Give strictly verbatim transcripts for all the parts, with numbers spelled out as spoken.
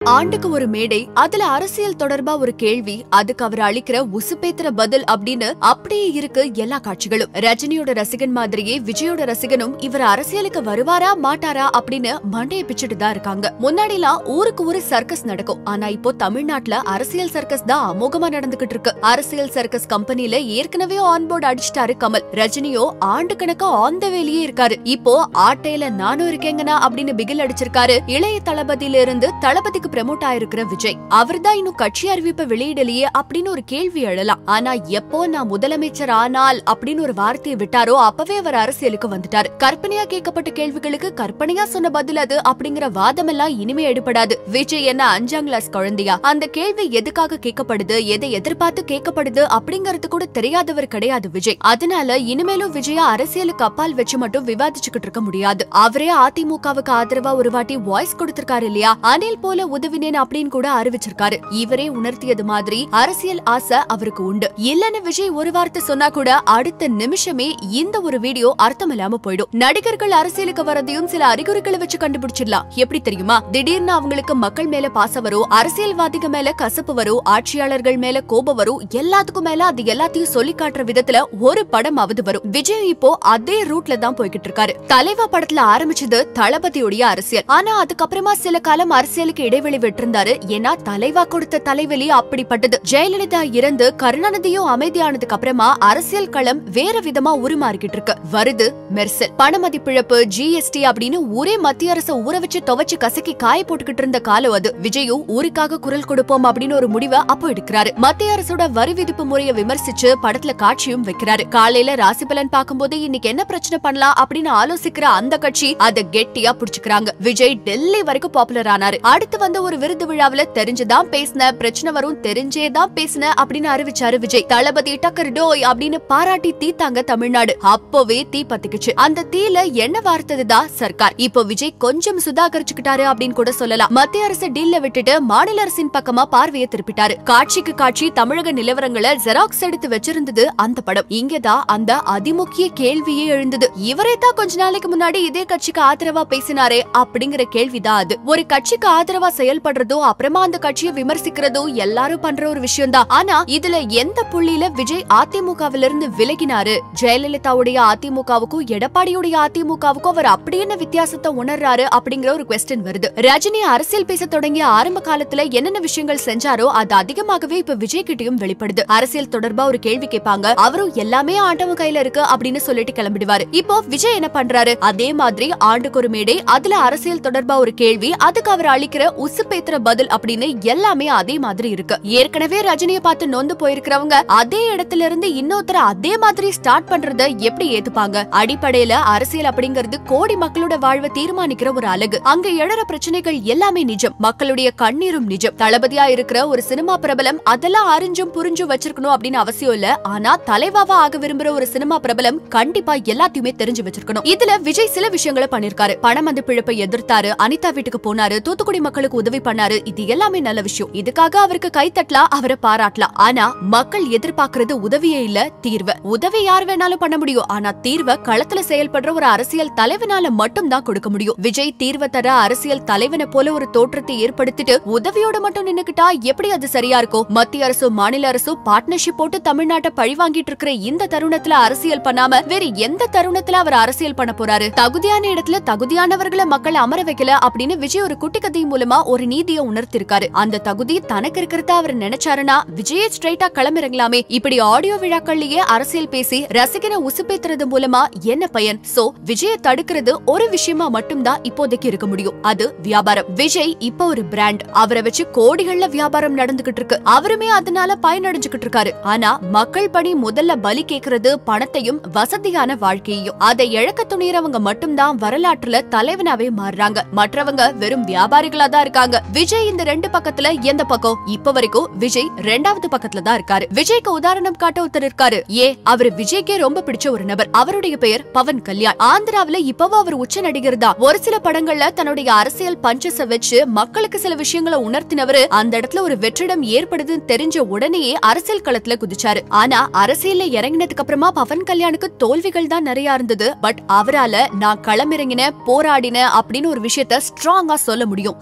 ஆண்டுக்கு ஒரு மேடை, அதுல அரசியல் தொடர்பா ஒரு கேள்வி, அதுக்கு அவர் அளிக்கிற உசுப்பேத்துற பதில் அப்படின்னு அப்படியே இருக்கு எல்லா காட்சிகளும். ரஜினியோட ரசிகன் மாதிரியே விஜயோட ரசிகனும் இவர் அரசியலுக்கு வருவாரா மாட்டாரா அப்படின்னு மண்டையை பிச்சுட்டு தான் இருக்காங்க. முன்னாடி எல்லாம் ஊருக்கு ஒரு சர்க்கஸ் நடக்கும், ஆனா இப்போ தமிழ்நாட்டுல அரசியல் சர்க்கஸ் தான் அமோகமா நடந்துகிட்டு இருக்கு. அரசியல் சர்க்கஸ் கம்பெனில ஏற்கனவே ஆன்போர்டு அடிச்சிட்டாரு கமல். ரஜினியோ ஆண்டு கணக்கா ஆன் த வேலையே இருக்காரு. இப்போ ஆட்டையில நானும் இருக்கேங்கனா அப்படின்னு பிகில் அடிச்சிருக்காரு. இளைய தளபதியில இருந்து தளபதிக்கு ப்ரமோட் ஆயிருக்கிற விஜய். அவர்தான் இன்னும் கட்சி அறிவிப்பை வெளியிடலையே அப்படின்னு ஒரு கேள்வி எழலாம். ஆனா எப்போ நான் முதலமைச்சர் ஆனால் அப்படின்னு ஒரு வார்த்தையை விட்டாரோ அப்பவே அவர் அரசியலுக்கு வந்துட்டாரு. கற்பனையா கேட்கப்பட்ட கேள்விகளுக்கு கற்பனையா சொன்ன பதில் அது அப்படிங்கிற வாதம் எல்லாம் இனிமே எடுபடாது. விஜய் என்ன அஞ்சாம் கிளாஸ் குழந்தையா? அந்த கேள்வி எதுக்காக கேட்கப்படுது, எதை எதிர்பார்த்து கேட்கப்படுது அப்படிங்கறது கூட தெரியாதவர் கிடையாது விஜய். அதனால இனிமேலும் விஜயா அரசியலுக்கு அப்பால் வச்சு மட்டும் விவாதிச்சுக்கிட்டு இருக்க முடியாது. அவரே அதிமுகவுக்கு ஆதரவா ஒரு வாட்டி வாய்ஸ் கொடுத்திருக்காரு இல்லையா? அனில் போல உதவினேன் அப்படின்னு கூட அறிவிச்சிருக்காரு. இவரே உணர்த்தியது மாதிரி அரசியல் ஆசை அவருக்கு உண்டு. இல்லன்னு விஜய் ஒரு வார்த்தை சொன்னா கூட அடுத்த நிமிஷமே இந்த ஒரு வீடியோ அர்த்தம் இல்லாம போயிடும். நடிகர்கள் அரசியலுக்கு வரதையும் சில அறிகுறிகளை வச்சு கண்டுபிடிச்சிடலாம். எப்படி தெரியுமா? திடீர்னு அவங்களுக்கு மக்கள் மேல பாசம் வரும், அரசியல்வாதிக மேல கசப்பு வரும், ஆட்சியாளர்கள் மேல கோபம் வரும், எல்லாத்துக்கும் மேல அது எல்லாத்தையும் சொல்லி காட்டுற விதத்துல ஒரு படமாவது வரும். விஜய் இப்போ அதே ரூட்ல தான் போய்கிட்டு இருக்காரு. தலைவா படத்துல ஆரம்பிச்சது தளபதியுடைய அரசியல். ஆனா அதுக்கப்புறமா சில காலம் அரசியலுக்கு இடைவெளி விட்டிருந்தாரு. ஏன்னா தலைவா கொடுத்த தலைவலி அப்படிப்பட்டது. ஜெயலலிதா இறந்து கருணாநிதியும் அமைதியானதுக்கு அப்புறமா அரசியல் களம் வேற விதமா உருமாறிக்கிட்டு இருக்கு. வருது மெர்சல், பணமதிப்பிழப்பு, ஜிஎஸ்டி அப்படின்னு ஒரே மத்திய அரசு ஊற வச்சு துவச்சு கசக்கி காய போட்டுக்கிட்டு இருந்த காலம் அது. விஜயும் ஊருக்காக குரல் கொடுப்போம் அப்படின்னு ஒரு முடிவை அப்போ எடுக்கிறாரு. மத்திய அரசோட வரி விதிப்பு முறையை விமர்சிச்சு படத்துல காட்சியும் வைக்கிறாரு. காலையில ராசி பலன் பார்க்கும்போது இன்னைக்கு என்ன பிரச்சனை பண்ணலாம் அப்படின்னு ஆலோசிக்கிற அந்த கட்சி அதை கெட்டியா புடிச்சுக்கிறாங்க. விஜய் டெல்லி வரைக்கும் பாப்புலர் ஆனாரு. அடுத்து வந்து ஒரு விருது விழாவில தெரிஞ்சுதான் பேசின, பிரச்சனை வரும் தெரிஞ்சேதான் பேசின அப்படின்னு அறிவிச்சாரு விஜய். தளபதி டக்கர் டோய் அப்படின்னு பாராட்டி தீத்தாங்க தமிழ்நாடு. அப்பவே தீ பத்திக்குச்சு. அந்த தீல என்ன வார்த்ததுதான் சர்க்கார். இப்போ விஜய் கொஞ்சம் சுதாகரிச்சுக்கிட்டாரு அப்படின்னு கூட சொல்லலாம். மத்திய அரசு டீல்ல விட்டுட்டு மாநில அரசின் பக்கமா பார்வையை திருப்பிட்டாரு. காட்சிக்கு காட்சி தமிழக நிலவரங்களை ஜெராக்ஸ் எடுத்து வச்சிருந்தது அந்த படம். இங்கதான் அந்த அதிமுக்கிய கேள்வியே எழுந்தது. இவரே தான் கொஞ்ச நாளைக்கு முன்னாடி இதே கட்சிக்கு ஆதரவா பேசினாரே அப்படிங்கிற கேள்விதான் அது. ஒரு கட்சிக்கு ஆதரவா செயல்படுறதோ அப்புறமா அந்த கட்சியை விமர்சிக்கிறதோ எல்லாரும் பண்ற ஒரு விஷயம் தான். ஆனா இதுல எந்த புள்ளியில விஜய் அதிமுகவில இருந்து விலகினாரு? ஜெயலலிதாவுடைய அதிமுகவுக்கும் எடப்பாடியுடைய அதிமுகவுக்கும் அவர் அப்படி என்ன வித்தியாசத்தை உணர்றாரு அப்படிங்கிற ஒரு குவெஸ்டின் வருது. ரஜினி அரசியல் பேச தொடங்கிய ஆரம்ப காலத்துல என்னென்ன விஷயங்கள் செஞ்சாரோ அது அதிகமாகவே இப்ப விஜய் கிட்டயும் வெளிப்படுது. அரசியல் தொடர்பா ஒரு கேள்வி கேட்பாங்க, அவரும் எல்லாமே ஆண்டவன் கையில இருக்கு அப்படின்னு சொல்லிட்டு கிளம்பிடுவாரு. இப்போ விஜய் என்ன பண்றாரு? அதே மாதிரி ஆண்டுக்கு ஒரு மேடை, அதுல அரசியல் தொடர்பா ஒரு கேள்வி, அதுக்கு அவர் அளிக்கிற உசுப்பேத்துற பதில் அப்படின்னு எல்லாமே அதே மாதிரி இருக்கு. ஏற்கனவே ரஜினியை பார்த்து நொந்து போயிருக்கிறவங்க அதே இடத்துல இருந்து இன்னொருத்தர அதே மாதிரி ஸ்டார்ட் பண்றத எப்படி ஏத்துப்பாங்க? அடிப்படையில அரசியல் அப்படிங்கிறது கோடி மக்களோட வாழ்வை தீர்மானிக்கிற ஒரு அழகு. அங்க எழற பிரச்சனைகள் எல்லாமே நிஜம், மக்களுடைய கண்ணீரும் நிஜம். தளபதியா இருக்கிற ஒரு சினிமா பிரபலம் அதெல்லாம் அறிஞ்சும் புரிஞ்சும் வச்சிருக்கணும் அப்படின்னு அவசியம் இல்ல. ஆனா தலைவாவா ஆக விரும்புற ஒரு சினிமா பிரபலம் கண்டிப்பா எல்லாத்தையுமே தெரிஞ்சு வச்சிருக்கணும். இதுல விஜய் சில விஷயங்களை பண்ணிருக்காரு. பணமதிப்பிழப்பை எதிர்த்தாரு, அனிதா வீட்டுக்கு போனாரு, தூத்துக்குடி மக்களுக்கு உதவி பண்ணாரு. இது எல்லாமே நல்ல விஷயம். இதுக்காக அவருக்கு கை தட்டலாம், அவரை பாராட்டலாம். ஆனா மக்கள் எதிர்பார்க்கறது உதவியே இல்ல, தீர்வு. உதவி யார் வேணாலும் பண்ண முடியும், ஆனா தீர்வை களத்துல செயல்படுற ஒரு அரசியல் தலைவனால மட்டும் தான் கொடுக்க முடியும். விஜய் தீர்வை தர அரசியல் தலைவனை போல ஒரு தோற்றத்தை ஏற்படுத்திட்டு உதவியோட மட்டும் நின்னுக்கிட்டா எப்படி அது சரியா இருக்கும்? மத்திய அரசும் மாநில அரசும் பார்ட்னர்ஷிப் போட்டு தமிழ்நாட்டை பழி வாங்கிட்டு இருக்கிற இந்த தருணத்துல அரசியல் பண்ணாம வேற எந்த தருணத்துல அவர் அரசியல் பண்ண போறாரு? தகுதியான இடத்துல தகுதியானவர்களை மக்கள் அமர வைக்கல அப்படின்னு விஜய் ஒரு குட்டி கதை மூலமா ஒரு நீதியை உணர்த்திருக்காரு. அந்த தகுதி தனக்கு இருக்கிறதா அவர் நினைச்சாருன்னா விஜய் ஸ்ட்ரைட்டா களமிறங்கலாமே. இப்படி ஆடியோ விழாக்கள்லயே அரசியல் பேசி ரசிகனை உசுப்பேத்துறது மூலமா என்ன பயன்? சோ விஜய தடுக்கிறது ஒரு விஷயமா மட்டும்தான் இப்போதைக்கு இருக்க முடியும், அது வியாபாரம். விஜய் இப்ப ஒரு பிராண்ட், அவரை வச்சு கோடிகள்ல வியாபாரம் நடந்துகிட்டு இருக்கு. அவருமே அதனால பயனடைஞ்சுகிட்டு இருக்காரு. ஆனா மக்கள் பணி முதல்ல பலி கேட்கறது பணத்தையும் வசதியான வாழ்க்கையையும். அதை இழக்க துணியறவங்க மட்டும்தான் வரலாற்றுல தலைவனாவே மாறுறாங்க. மற்றவங்க வெறும் வியாபாரிகளா தான் இருக்காங்க. விஜய் இந்த ரெண்டு பக்கத்துல எந்த பக்கம்? இப்ப வரைக்கும் விஜய் ரெண்டாவது பக்கத்துல தான் இருக்காரு. விஜய்க்கு உதாரணம் காட்ட ஒருத்தர் இருக்காரு. ஏ அவரு விஜய்க்கே ரொம்ப பிடிச்ச ஒரு நபர். அவருடைய பெயர் பவன் கல்யாண். ஆந்திராவில இப்பவும் அவர் உச்ச நடிகர் தான். ஒரு சில படங்கள்ல தன்னுடைய அரசியல் பஞ்சஸ வச்சு மக்களுக்கு சில விஷயங்களை உணர்த்தினவரு அந்த இடத்துல ஒரு வெற்றிடம் ஏற்படுதுன்னு தெரிஞ்ச உடனேயே அரசியல் களத்துல குதிச்சாரு. ஆனா அரசியல்ல இறங்கினதுக்கு அப்புறமா பவன் கல்யாணுக்கு தோல்விகள் தான் நிறைய இருந்தது. பட் அவரால நான் களமிறங்கின, போராடின அப்படின்னு ஒரு விஷயத்த ஸ்ட்ராங்கா சொல்ல முடியும். அந்த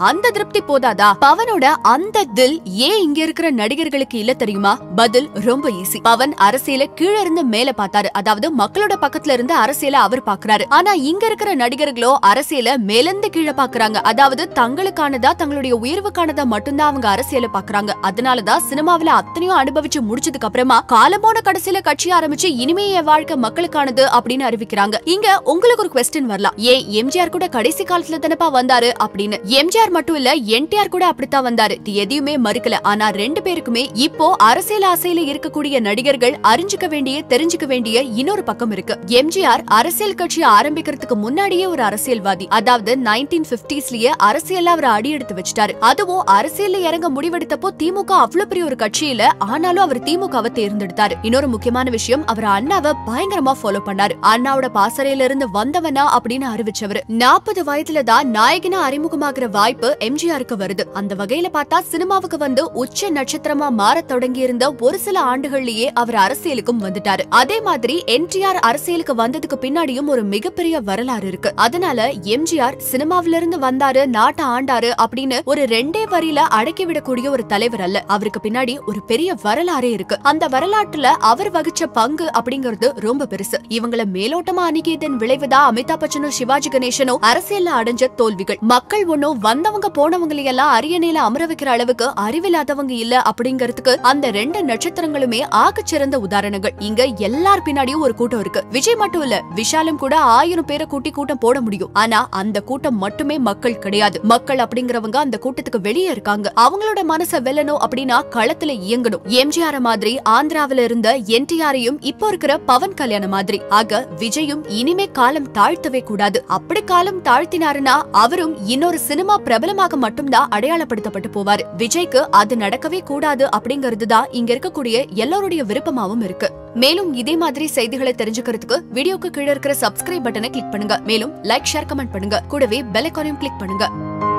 திருப்தி போதாதா? பவனோட அந்த தில் ஏன் இங்க இருக்கிற நடிகர்களுக்கு இல்ல தெரியுமா? பதில் ரொம்ப ஈஸி. பவன் அரசியல கீழ இருந்து மேல பார்த்தாரு. அதாவது மக்களோட பக்கத்துல இருந்து அரசியல அவர் பாக்குறாரு. ஆனா இங்க இருக்கிற நடிகர்களோ அரசியல மேலிருந்து கீழே பாக்குறாங்க. அதாவது தங்களுக்கானதா தங்களுடைய உயர்வுக்கானதா மட்டும்தான் அவங்க அரசியல பாக்குறாங்க. அதனாலதான் சினிமாவில அத்தனையும் அனுபவிச்சு முடிச்சதுக்கு அப்புறமா காலமோன கடைசியில கட்சி ஆரம்பிச்சு இனிமே என் வாழ்க்கை மக்களுக்கானது அப்படின்னு அறிவிக்கிறாங்க. இங்க உங்களுக்கு ஒரு குவெஸ்டின் வரலாம், ஏன் எம்ஜிஆர் கூட கடைசி காலத்துல தானப்பா வந்தாரு அப்படின்னு. எம்ஜிஆர் மட்டும் இல்ல, என்டிஆர் கூட அப்படித்தான் வந்தாரு. எதையுமே மறுக்கல. ஆனா ரெண்டு பேருக்குமே இப்போ அரசியல் ஆசையில இருக்கக்கூடிய நடிகர்கள் அறிஞ்சுக்க வேண்டிய தெரிஞ்சுக்க வேண்டிய இன்னொரு பக்கம் இருக்கு. எம்ஜிஆர் அரசியல் கட்சி ஆரம்பிக்கிறதுக்கு முன்னாடியே ஒரு அரசியல்வாதி. அதாவது நைன்டீன் பிப்டீஸ்லயே அரசியல்ல அவர் அடி எடுத்து வச்சிட்டாரு. அதுவும் அரசியல்ல இறங்க முடிவெடுத்தப்போ திமுக அவ்வளவு பெரிய ஒரு கட்சியில, ஆனாலும் அவர் திமுகவை தேர்ந்தெடுத்தாரு. இன்னொரு முக்கியமான விஷயம், அவர் அண்ணாவை பயங்கரமா ஃபாலோ பண்ணாரு. அண்ணாவோட பாசறையில இருந்து வந்தவனா அப்படின்னு அறிவிச்சவர். நாற்பது வயதுல தான் நாயகனா அறிமுகமாகிற வாய்ப்பு எம்ஜிஆருக்கு வருது. அந்த வகையில பார்த்தா சினிமாவுக்கு வந்து உச்ச நட்சத்திரமா மாற தொடங்கி இருந்த ஒரு சில ஆண்டுகள்லயே அவர் அரசியலுக்கும் வந்துட்டாரு. அதே மாதிரி என்டிஆர் அரசியலுக்கு வந்ததுக்கு பின்னாடியும் ஒரு மிகப்பெரிய வரலாறு இருக்கு. அதனால எம்ஜிஆர் சினிமாவில இருந்து வந்தாரு, நாட்டை ஆண்டாரு அப்படின்னு ஒரு ரெண்டே வரியில அடக்கி விடக்கூடிய ஒரு தலைவர் அல்ல. அவருக்கு பின்னாடி ஒரு பெரிய வரலாறே இருக்கு. அந்த வரலாற்றுல அவர் வகிச்ச பங்கு அப்படிங்கிறது ரொம்ப பெருசு. இவங்களை மேலோட்டமா அணுகியதன் விளைவுதான் அமிதாப் பச்சனும் சிவாஜி கணேசனும் அரசியல்ல அடைஞ்ச தோல்விகள். மக்கள் ஒன்னும் வந்தவங்க போனவங்களையெல்லாம் அரியணையில அமர வைக்கிற அளவுக்கு அறிவில்லாதவங்க இல்ல அப்படிங்கறதுக்கு அந்த ரெண்டு நட்சத்திரங்களுமே ஆகச் சிறந்த உதாரணங்கள். இங்க எல்லார் பின்னாடியும் ஒரு கூட்டம் இருக்கு. விஜய் மட்டும் இல்ல, விஷாலும் கூட ஆயிரம் பேரை கூட்டி கூட்டம் போட முடியும். ஆனா அந்த கூட்டம் மட்டுமே மக்கள் கிடையாது. மக்கள் அப்படிங்கிறவங்க அந்த கூட்டத்துக்கு வெளியே இருக்காங்க. அவங்களோட மனசை வெல்லணும் அப்படின்னா களத்துல இயங்கணும். எம்ஜிஆர் மாதிரி ஆந்திராவில இருந்த என்டிஆரையும் இப்போ இருக்கிற பவன் கல்யாணம் மாதிரி. ஆக விஜயும் இனிமே காலம் தாழ்த்தவே கூடாது. அப்படி காலம் தாழ்த்தினாருன்னா அவரும் இன்னொரு சினிமா பிரபலமாக மட்டும்தான் அடையாளப்படுத்தப்பட்டு போவாரு. விஜய்க்கு அது நடக்கவே கூடாது அப்படிங்கறதுதான் இங்க இருக்கக்கூடிய எல்லாருடைய விருப்பமாவும் இருக்கு. மேலும் இதே மாதிரி செய்திகளை தெரிஞ்சுக்கிறதுக்கு வீடியோக்கு கீழே இருக்கிற சப்ஸ்கிரைப் பட்டனை கிளிக் பண்ணுங்க. மேலும் லைக், ஷேர், கமெண்ட் பண்ணுங்க. கூடவே பெல் ஐகானையும் கிளிக் பண்ணுங்க.